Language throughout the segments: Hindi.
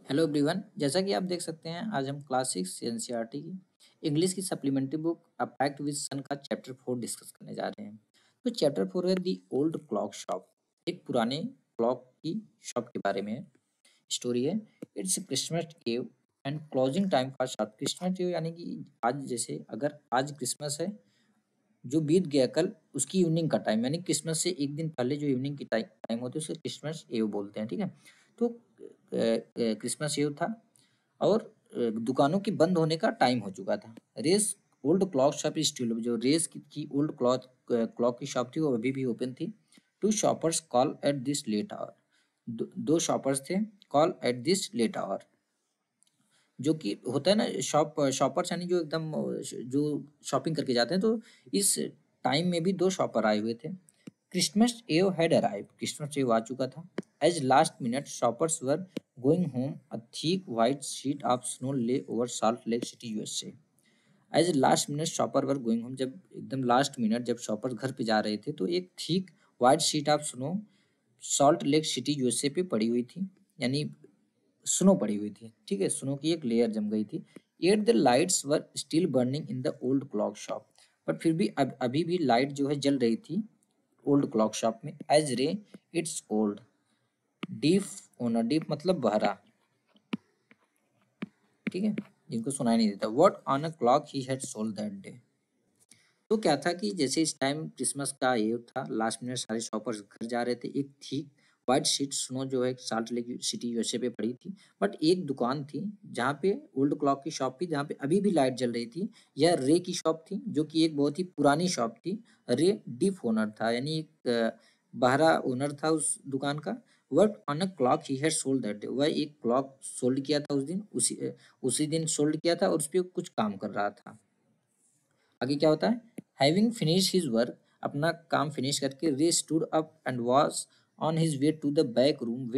हेलो एवरीवन, जैसा कि आप देख सकते हैं आज हम क्लास 6 एनसीईआरटी की इंग्लिश की supplementary book a pact with sun का चैप्टर 4 डिस्कस करने जा रहे हैं। तो चैप्टर 4 है दी ओल्ड क्लॉक शॉप। एक पुराने क्लॉक की शॉप के बारे में स्टोरी है। It's Christmas Eve and closing time for shop. Christmas Eve यानी कि आज, जैसे अगर आज क्रिसमस है जो बीत गया कल, उसकी इवनिंग का टाइम, यानी क्रिसमस से एक दिन पहले जो इवनिंग की टाइम होती है उसे क्रिसमस ईव बोलते हैं। ठीक है। तो क्रिसमस ईव था और दुकानों के बंद होने का टाइम हो चुका था। Ray's old clock shop still, जो रेस की ओल्ड क्लॉक की शॉप थी वो अभी भी ओपन थी। Two shoppers call at this late hour. दो शॉपर्स थे call at this late hour, जो कि होता है ना, शॉपर्स यानी जो एकदम जो शॉपिंग करके जाते हैं। तो इस टाइम में भी दो शॉपर आए हुए थे। क्रिसमस एव हैड अराइव, क्रिसमस एव आ चुका था। As last minute shoppers were going home, a thick white sheet of snow lay over Salt Lake City USA. As last minute shopper were going home, जब एकदम लास्ट मिनट जब शॉपर घर पे जा रहे थे तो एक thick white sheet of snow Salt Lake City USA पे पड़ी हुई थी, यानी स्नो पड़ी हुई थी। ठीक है, स्नो की एक लेयर जम गई थी। Yet the lights were still burning in the old clock shop, but फिर भी अभी भी लाइट जो है जल रही थी ओल्ड क्लॉक शॉप में। As Ray its old deaf owner, deaf मतलब बहरा, ठीक है, जिनको सुनाई नहीं देता। What on a clock he had sold that day. तो क्या था कि जैसे इस टाइम क्रिसमस का ये था, लास्ट मिनट सारे शॉपर्स घर जा रहे थे। एक थी व्हाइट शीट स्नो जो है साल्ट लेक सिटी यूएसए पे पड़ी थी। बट एक दुकान थी जहाँ पे ओल्ड क्लॉक की शॉप थी, जहाँ पे अभी भी लाइट जल रही थी। यह रे की शॉप थी, जो कि एक बहुत ही पुरानी शॉप थी। रे डीप ओनर था, यानी एक बहरा ओनर था उस दुकान का। What on a clock he had sold that day, वह एक क्लॉक सोल्ड किया था उस दिन, उसी दिन सोल्ड किया था और उस पर कुछ काम कर रहा था। आगे क्या होता है, हैविंग फिनिश हिज वर्क, अपना काम फिनिश करके Ray stood up and was on his way to the back room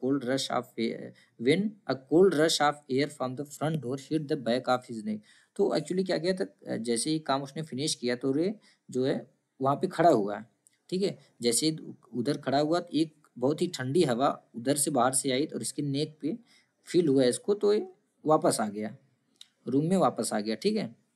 when a cold rush of air from the front door hit the back of his neck. तो एक्चुअली क्या किया था, जैसे ही काम उसने फिनिश किया तो रे जो है वहां पे खड़ा हुआ है। ठीक है, जैसे ही उधर खड़ा हुआ तो एक बहुत ही ठंडी हवा उधर से बाहर से आई और इसके नेक पे फील हुआ इसको, तो ये वापस आ गया, रूम में वापस आ गया। ठीक है।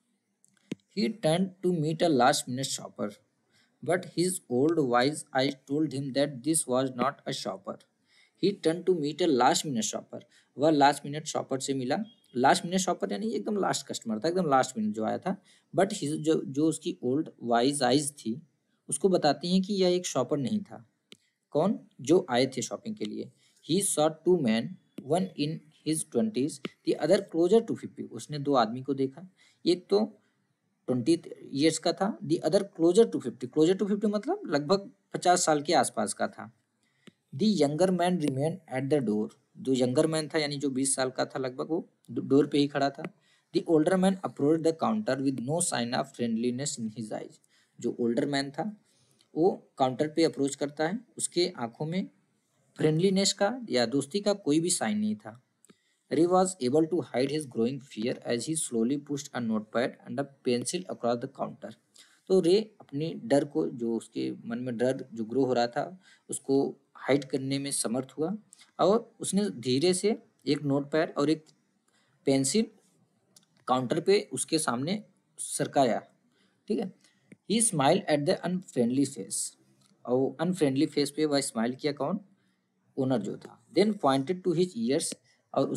He turned to meet a last-minute shopper, but his old wise eyes told him that this was not a shopper. He turned to meet a last-minute shopper. वह लास्ट मिनट शॉपर से मिला। लास्ट मिनट शॉपर यानी एकदम लास्ट कस्टमर था, एकदम लास्ट मिनट जो आया था। बट जो जो उसकी ओल्ड वाइज आइज थी उसको बताती हैं कि यह एक शॉपर नहीं था। कौन? जो आए थे शॉपिंग के लिए। He saw two man, one in his twenties, the other closer to 50। उसने दो आदमी को देखा, एक तो 20 ईयर्स का था, the other closer to 50। Closer to 50 मतलब लगभग 50 साल के आसपास का था। The younger man remain at the door, जो यंगर मैन था यानी जो 20 साल का था लगभग, वो डोर पे ही खड़ा था। The older man approach the counter with no sign of friendliness in his eyes. जो ओल्डर मैन था वो काउंटर पे अप्रोच करता है, उसके आंखों में फ्रेंडलीनेस का या दोस्ती का कोई भी साइन नहीं था। Ray was able to hide his growing fear as he slowly pushed a notepad and a pencil across the counter. तो रे अपनी डर को, जो उसके मन में डर जो ग्रो हो रहा था, उसको हाइड करने में समर्थ हुआ और उसने धीरे से एक नोटपैड और एक पेंसिल काउंटर पे उसके सामने सरकाया। ठीक है। He smile at the unfriendly face, और अनफ्रेंडली फेस पे वह स्माइल किया। कौन? ओनर जो था। Then pointed to his ears, और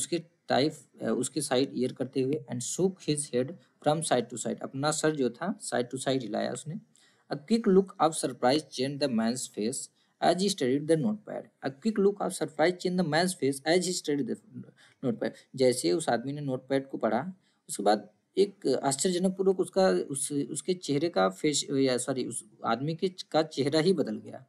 उसके साइड ईयर करते हुए, and shook his head from side to side, अपना सर जो था साइड टू साइड हिलाया उसने। A quick look of surprise change the man's face as he studied the notepad. A quick look of surprise change the man's face as he studied the notepad. जैसे उस आदमी ने नोटपैड को पढ़ा, उसके बाद एक आश्चर्यजनक पूर्वक उसके चेहरे का फेस, या सॉरी उस आदमी के का चेहरा ही बदल गया।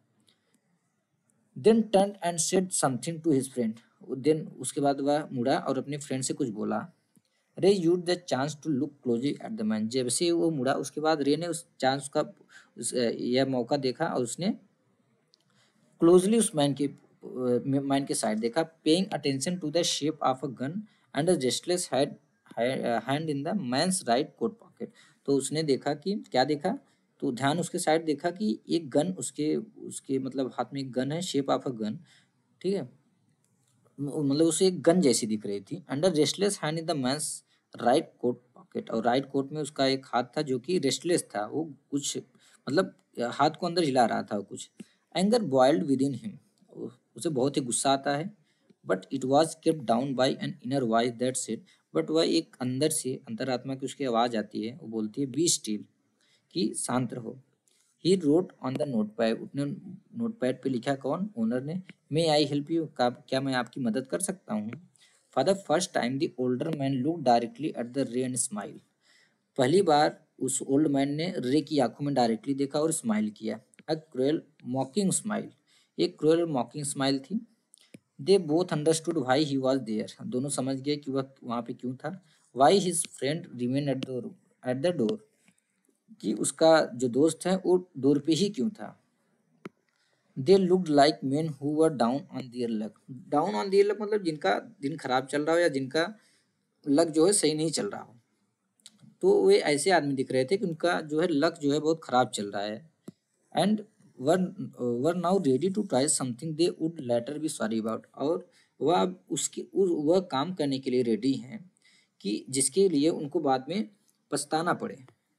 Then turn and said something to his friend. Then उसके बाद वह मुड़ा और अपने फ्रेंड से कुछ बोला। Ray use the chance to look closely at the man. जब से वो मुड़ा उसके बाद रे ने उस चांस का यह मौका देखा और उसने क्लोजली उस मैन के साइड देखा। Paying attention to the shape of a gun and a restless hand in the man's right coat pocket. तो उसने देखा कि क्या देखा, तो ध्यान उसके साइड देखा कि एक गन उसके उसके मतलब हाथ में एक गन है, शेप ऑफ अ गन। ठीक है, मतलब उसे एक गन जैसी दिख रही थी। And a restless hand in the man's right coat pocket, और राइट कोट में उसका एक हाथ था जो कि रेस्टलेस था, वो कुछ मतलब हाथ को अंदर हिला रहा था वो कुछ। Anger boiled within him, उसे बहुत ही गुस्सा आता है। But it was kept down by an inner voice that said, but वह एक अंदर से अंतरात्मा की उसकी आवाज़ आती है, वो बोलती है बी स्टिल, कि शांत रहो। He wrote on the notepad, उसने नोटपैड पे लिखा, कौन, ओनर ने, मे आई हेल्प यू, क्या मैं आपकी मदद कर सकता हूँ। For the first time the older man look directly at the Ray and smile, पहली बार उस ओल्ड मैन ने रे की आंखों में डायरेक्टली देखा और स्माइल किया। अ क्रूएल मॉकिंग स्माइल, एक क्रूएल मॉकिंग स्माइल थी। They both understood why he was there, दोनों समझ गए कि वह वहाँ पे क्यों था। Why his friend remain at the door, कि उसका जो दोस्त है वो डोर पे ही क्यों था। They looked like men who were down on their luck, down on their luck मतलब जिनका दिन खराब चल रहा हो या जिनका लक जो है सही नहीं चल रहा हो। तो वे ऐसे आदमी दिख रहे थे कि उनका जो है लक जो है बहुत खराब चल रहा है। And were were now ready to try something they would later be sorry about, और वह अब वह काम करने के लिए रेडी हैं कि जिसके लिए उनको बाद में पछताना पड़े।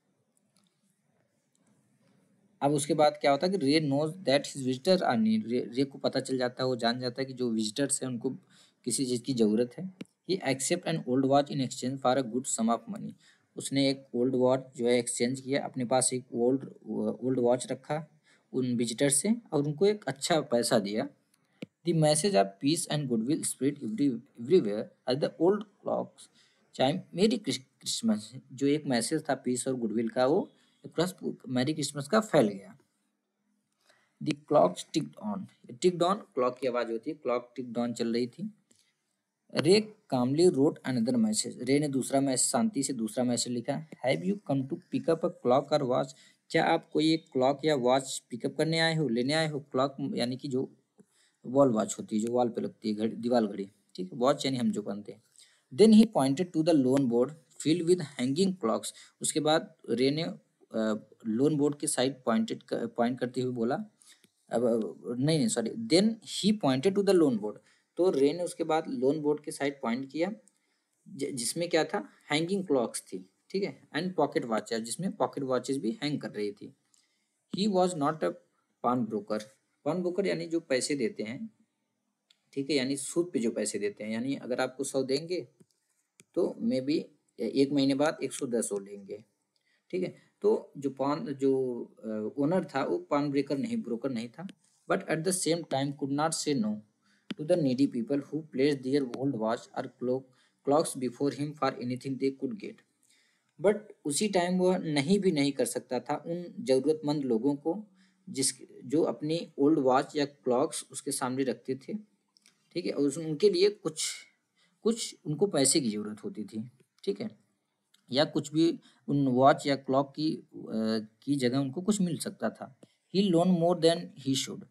अब उसके बाद क्या होता है कि Ray knows that his visitor are need, Ray को पता चल जाता है, वो जान जाता है कि जो विजिटर्स हैं उनको किसी चीज़ की ज़रूरत है। He accept an old watch in exchange for a good sum of money, उसने एक ओल्ड वॉच जो है एक्सचेंज किया, अपने पास एक ओल्ड वॉच रखा उन विजिटर से और उनको एक अच्छा पैसा दिया। The message of peace and goodwill spread everywhere as the old clocks chime merry Christmas, जो एक मैसेज था पीस और गुडविल का वो प्लस मैरी क्रिसमस का फैल गया। The clock ticked on, clock की आवाज होती है, क्लॉक टिक्ड ऑन चल रही थी। रे कामली रोट अनदर मैसेज, रे ने दूसरा मैसेज शांति से दूसरा मैसेज लिखा, have you come to pick up a clock और वॉच, क्या आप कोई एक क्लॉक या वॉच पिकअप करने आए हो, लेने आए हो। क्लॉक यानी कि जो वॉल वॉच होती है, जो वॉल पे लगती है, घड़ी, दीवार घड़ी, ठीक है, वॉच यानी हम जो पहनते हैं। Then he pointed to the loan board filled with hanging clocks, उसके बाद रे ने लोन बोर्ड के साइड पॉइंट करते हुए बोला, अब नहीं sorry, then he pointed to the loan board, तो रे ने उसके बाद लोन बोर्ड के साइड पॉइंट किया जिसमें क्या था, हैंगिंग क्लॉक्स थी, ठीक है, एंड पॉकेट वॉचेस, जिसमें पॉकेट वॉचेस भी हैंग कर रही थी। ही वॉज नॉट अ पान ब्रोकर यानी जो पैसे देते हैं, ठीक है, यानी सूद पे जो पैसे देते हैं, यानी अगर आपको 100 देंगे तो मे बी एक महीने बाद 110 और लेंगे, ठीक है। तो जो ओनर था वो पान ब्रोकर नहीं था, but at the same time could not say no to the needy people who place their old watch और clocks before him for anything they could get, but उसी टाइम वह नहीं भी नहीं कर सकता था उन जरूरतमंद लोगों को जिस जो अपनी ओल्ड वॉच या क्लॉक्स उसके सामने रखते थे, ठीक है, और उनके लिए कुछ कुछ उनको पैसे की ज़रूरत होती थी, ठीक है, या कुछ भी उन वॉच या क्लॉक की जगह उनको कुछ मिल सकता था। He loan more than he should,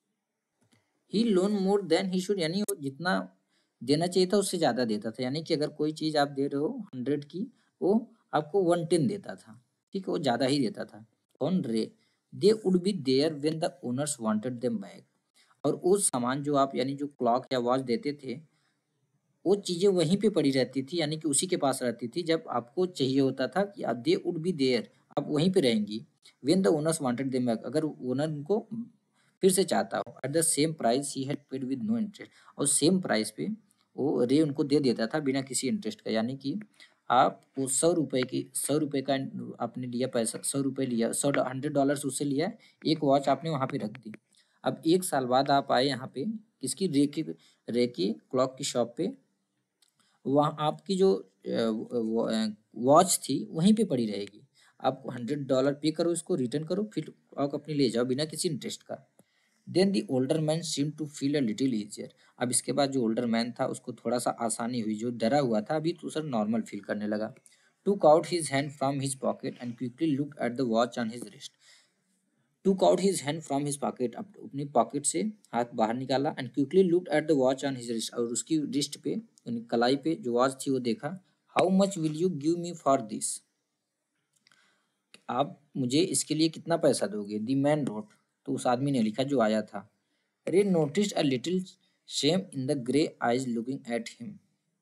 he loan more than he should यानी वो जितना देना चाहिए था उससे ज़्यादा देता था, यानी कि अगर कोई चीज़ आप दे रहे हो 100 की, वो आपको 110 देता था, ठीक है, वो ज़्यादा ही देता था। On Ray they would be there when the owners wanted them back, और वो सामान जो आप यानी जो क्लॉक या वॉच देते थे वो चीज़ें वहीं पे पड़ी रहती थी, यानी कि उसी के पास रहती थी जब आपको चाहिए होता था, कि आप दे वुड बी देयर, आप वहीं पे रहेंगी। When the owners wanted them back, अगर ओनर उनको फिर से चाहता हो, at the same price he had paid with no interest, और सेम प्राइस पे वो रे उनको दे देता था बिना किसी इंटरेस्ट का, यानी कि आप वो 100 रुपये का आपने लिया पैसा, 100 रुपये लिया, 100 $100 उससे लिया, एक वॉच आपने वहाँ पे रख दी। अब 1 साल बाद आप आए यहाँ पे किसकी, रे की क्लॉक की शॉप पे, वहाँ आपकी जो वॉच थी वहीं पे पड़ी रहेगी, आप $100 पे करो, इसको रिटर्न करो, फिर आप अपनी ले जाओ बिना किसी इंटरेस्ट का। Then the older man seem to feel a little easier, अब इसके बाद जो ओल्डर मैन था उसको थोड़ा सा आसानी हुई, जो डरा हुआ था अभी तो सर नॉर्मल फील करने लगा। Took out his hand from his pocket and quickly look at the watch on his wrist, took out his hand from his pocket, अपनी पॉकेट से हाथ बाहर निकाला, and quickly looked at the watch on his wrist, और उसकी रिस्ट पे यानी कलाई पे जो वॉच थी वो देखा। How much will you give me for this, आप मुझे इसके लिए कितना पैसा दोगे। द मैन रोट, तो उस आदमी ने लिखा जो आया था। Ray noticed a little shame in the grey eyes looking at him.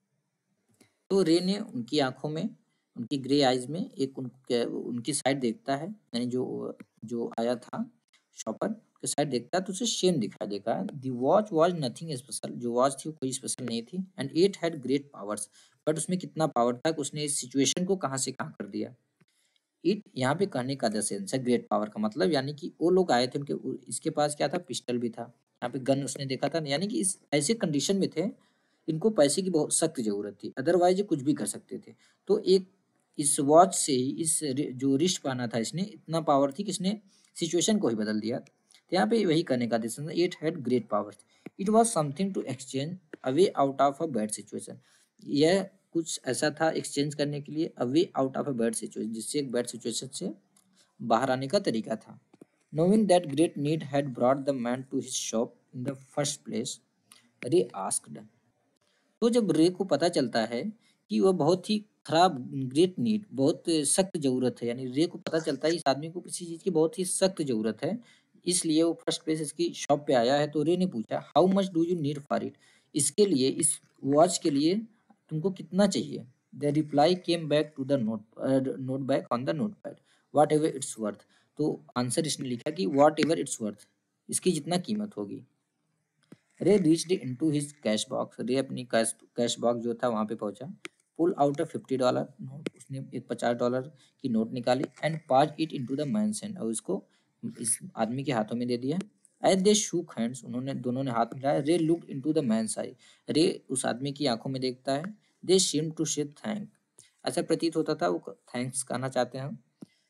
तो रे ने उनकी आंखों में, उनकी ग्रे आइज में एक उनकी साइड देखता है, यानी जो जो आया था शॉपर के साइड देखता है तो उसे शेम दिखाई देगा। The watch was nothing special, जो वॉच थी वो कोई स्पेशल नहीं थी। And it had great powers, but उसमें कितना पावर था कि उसने इस सिचुएशन को कहाँ से कहाँ कर दिया। इट यहाँ पे कहने का द सेंस है ग्रेट पावर का मतलब, यानी कि वो लोग आए थे उनके इसके पास क्या था, पिस्टल भी था, यहाँ पे गन उसने देखा था, यानी कि इस ऐसे कंडीशन में थे, इनको पैसे की बहुत सख्त जरूरत थी, अदरवाइज ये कुछ भी कर सकते थे। तो एक इस वॉच से ही, जो रिस्ट पहना था इसने, इतना पावर थी कि इसने सिचुएशन को ही बदल दिया। तो यहाँ पे वही करने का this it had great power. It was something to exchange away out of a bad situation. यह कुछ ऐसा था एक्सचेंज करने के लिए, away out of a bad situation, जिससे एक बैड सिचुएशन से बाहर आने का तरीका था। Knowing that great need had brought the man to his shop in the first place, Ray asked. तो जब रे को पता चलता है कि वह बहुत ही खराब, ग्रेट नीड, बहुत सख्त जरूरत है, यानी रे को पता चलता है इस आदमी को किसी चीज की बहुत ही सख्त जरूरत है, इसलिए वो फर्स्ट प्लेस इसकी शॉप पे आया है। तो रे ने पूछा how much do you need for it, इसके लिए, इस वॉच के लिए तुमको कितना चाहिए। The reply came back to the note back on the note pad, whatever it's worth. तो आंसर इसने लिखा कि वॉट एवर इट्स वर्थ, इसकी जितना कीमत होगी। Ray reached into his cash box, Ray अपनी कैश बॉक्स जो था वहां पे पहुंचा। पुल आउट अ $50 नोट, उसने एक $50 की नोट निकाली and pass it into the man's hand, और उसको इस आदमी के हाथों में दे दिया। एज दे शूक हैंड्स, उन्होंने दोनों ने हाथ मिलाया। Ray look into the man's eye, Ray उस आदमी की आंखों में देखता है। दे सीम टू से थैंक, ऐसा प्रतीत होता था वो थैंक्स कहना चाहते हैं।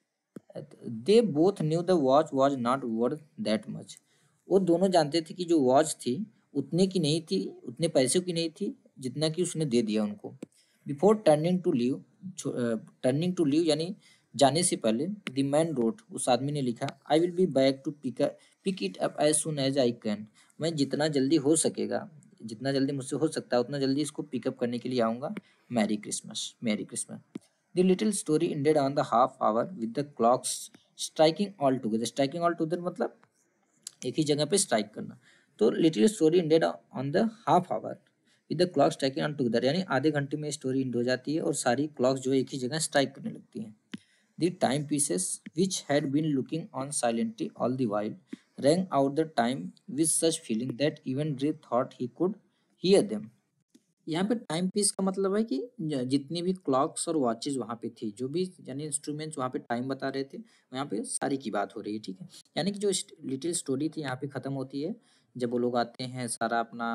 They both knew the watch was not worth that much, वो दोनों जानते थे कि जो वॉच थी उतने की नहीं थी, उतने पैसों की नहीं थी जितना कि उसने दे दिया उनको। बिफोर टर्निंग टू लीव यानी जाने से पहले, द मैन रोट, उस आदमी ने लिखा, I will be back to pick it up as soon as I can, मैं जितना जल्दी हो सकेगा, जितना जल्दी मुझसे हो सकता है उतना जल्दी इसको पिकअप करने के लिए आऊँगा। Merry Christmas, merry Christmas. The little story ended on the half hour with the clocks striking all together. Striking all together मतलब एक ही जगह पे स्ट्राइक करना। तो little story ended on the half hour with the clock striking on together, यानी आधे घंटे में स्टोरी इंड हो जाती है और सारी क्लॉक्स जो एक ही जगह स्ट्राइक करने लगती हैं। The time pieces which had been looking on silently all the while rang out the time with such feeling that even Ray thought he could hear them. यहाँ पे टाइम पीस का मतलब है कि जितनी भी क्लॉक्स और वॉचेज वहाँ पे थी, जो भी यानी इंस्ट्रूमेंट्स वहाँ पे टाइम बता रहे थे, यहाँ पे सारी की बात हो रही है, ठीक है। यानी कि जो लिटिल स्टोरी थी यहाँ पे खत्म होती है जब वो लोग आते हैं, सारा अपना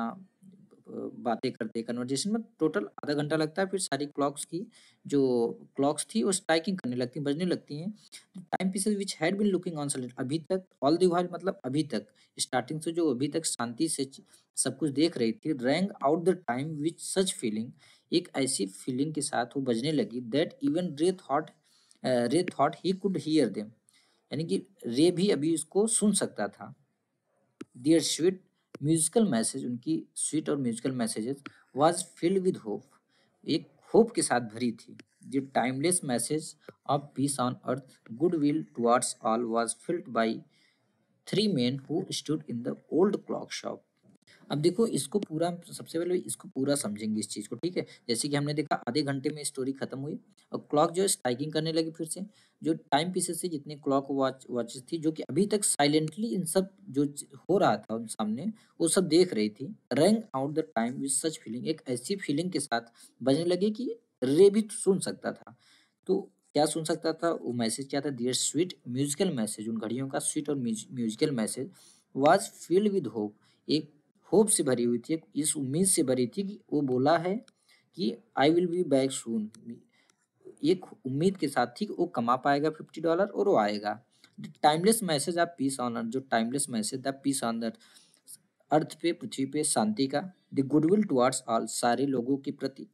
बातें करते हैं, कन्वर्जेशन में टोटल आधा घंटा लगता है, फिर सारी क्लॉक्स की जो क्लॉक्स थी वो स्ट्राइकिंग करने लगती, बजने लगती हैं। Time pieces which had been looking on silent, अभी तक, ऑल द व्हाइल मतलब अभी तक, स्टार्टिंग से जो अभी तक शांति से सब कुछ देख रही थी, rang out the time which such feeling, एक ऐसी फीलिंग के साथ वो बजने लगी, that even Ray thought he could hear them, यानी कि रे भी अभी उसको सुन सकता था। देयर स्वीट म्यूजिकल मैसेज, उनकी स्वीट और musical messages was filled with hope, एक होप के साथ भरी थी। The timeless message of peace on earth, good will towards all was filled by three main who stood in the old clock shop. अब देखो इसको पूरा, सबसे पहले इसको पूरा समझेंगे इस चीज को, ठीक है। जैसे कि हमने देखा आधे घंटे में स्टोरी खत्म हुई और क्लॉक जो है स्ट्राइकिंग करने लगी फिर से। जो टाइम पीसेस से जितने क्लॉक वॉचेस थी जो कि अभी तक साइलेंटली इन सब जो हो रहा था उन सामने, वो सब देख रही थी। Rang out the time with such feeling, एक ऐसी फीलिंग के साथ बजने लगे कि रे भी सुन सकता था। तो क्या सुन सकता था वो मैसेज, क्या था, डियर स्वीट म्यूजिकल मैसेज, उन घड़ियों का स्वीट और musical message was filled with hope, एक होप से भरी हुई थी, इस उम्मीद से भरी थी कि वो बोला है कि I will be back soon, एक उम्मीद के साथ थी कि वो कमा पाएगा $50 और वो आएगा। Timeless message of peace on earth, जो timeless message the peace on earth, earth पे, पृथ्वी पे शांति का। द गुडविल टुवर्ड्स ऑल, सारे लोगों के प्रति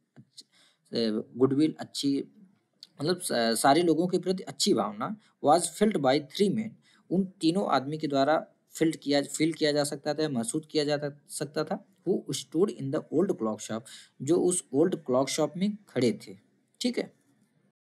गुडविल, अच्छी मतलब सारे लोगों के प्रति अच्छी भावना, was filled by three men, उन तीनों आदमी के द्वारा फील किया जा सकता था, महसूस किया जा सकता था। Who stood in the old clock shop, जो उस ओल्ड क्लॉक शॉप में खड़े थे, ठीक है।